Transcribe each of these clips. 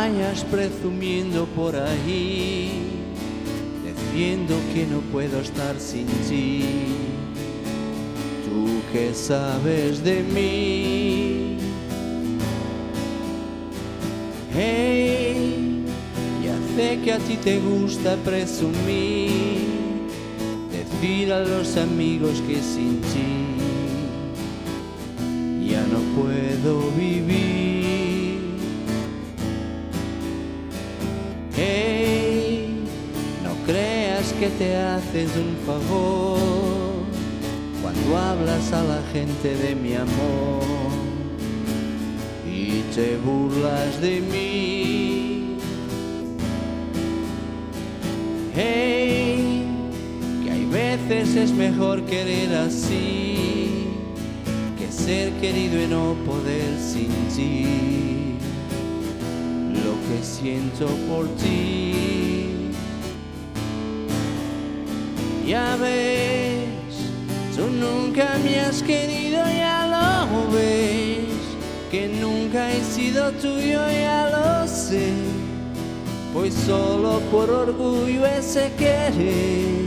vayas presumiendo por ahí, diciendo que no puedo estar sin ti. Tú que sabes de mí. Hey, ya sé que a ti te gusta presumir, decir a los amigos que sin ti ya no puedo vivir. Hey, no creas que te haces un favor cuando hablas a la gente de mi amor y te burlas de mí. Hey, que hay veces es mejor querer así que ser querido y no poder sin ti. Lo que siento por ti, ya ves, tú nunca me has querido, ya lo ves, que nunca he sido tuyo, ya lo sé, pues solo por orgullo ese querer.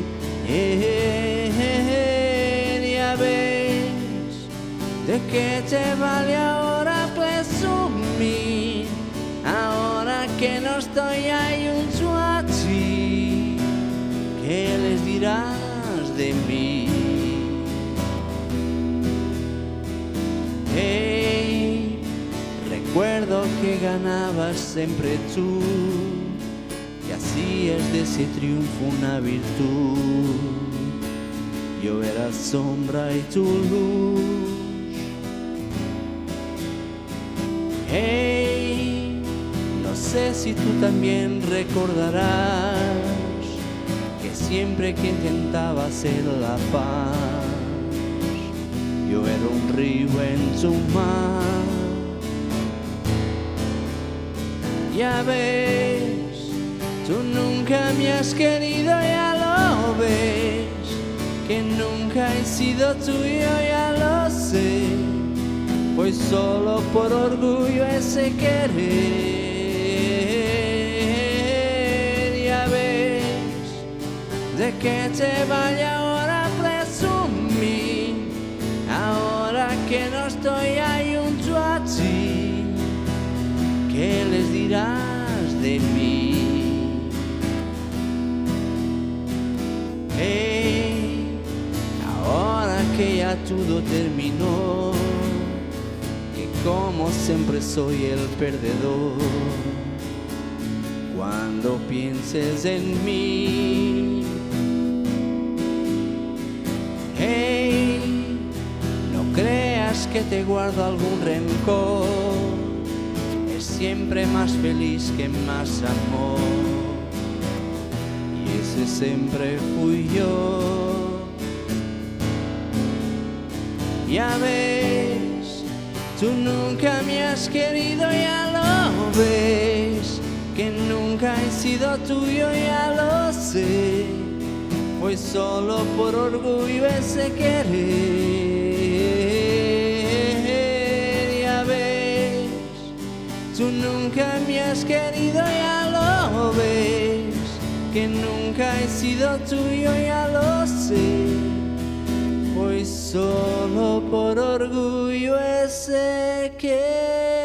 Ya ves, ¿de qué te vale ahora presumir? Ahora que no estoy ahí junto a ti, ¿qué les dirás de mí? Hey, recuerdo que ganabas siempre tú, y así es de ese triunfo una virtud. Yo era sombra y tu luz. Hey, no sé si tú también recordarás que siempre que intentaba hacer la paz, yo era un río en tu mar. Ya ves, tú nunca me has querido, ya lo ves, que nunca he sido tuyo, ya lo sé, pues solo por orgullo ese querer. Ya ves, de que te vaya ahora a presumir, ahora que no estoy ahí junto a ti, ¿qué les dirás de mí? Hey, ahora que ya todo terminó, que como siempre soy el perdedor, cuando pienses en mí. Hey, no creas que te guardo algún rencor, es siempre más feliz que más amor, y ese siempre fui yo. Ya ves, tú nunca me has querido, ya lo ves, que nunca he sido tuyo, ya lo sé, pues solo por orgullo ese querer. Ya ves, tú nunca me has querido, ya lo ves, que nunca he sido tuyo, ya lo sé, pues solo por orgullo ese querer.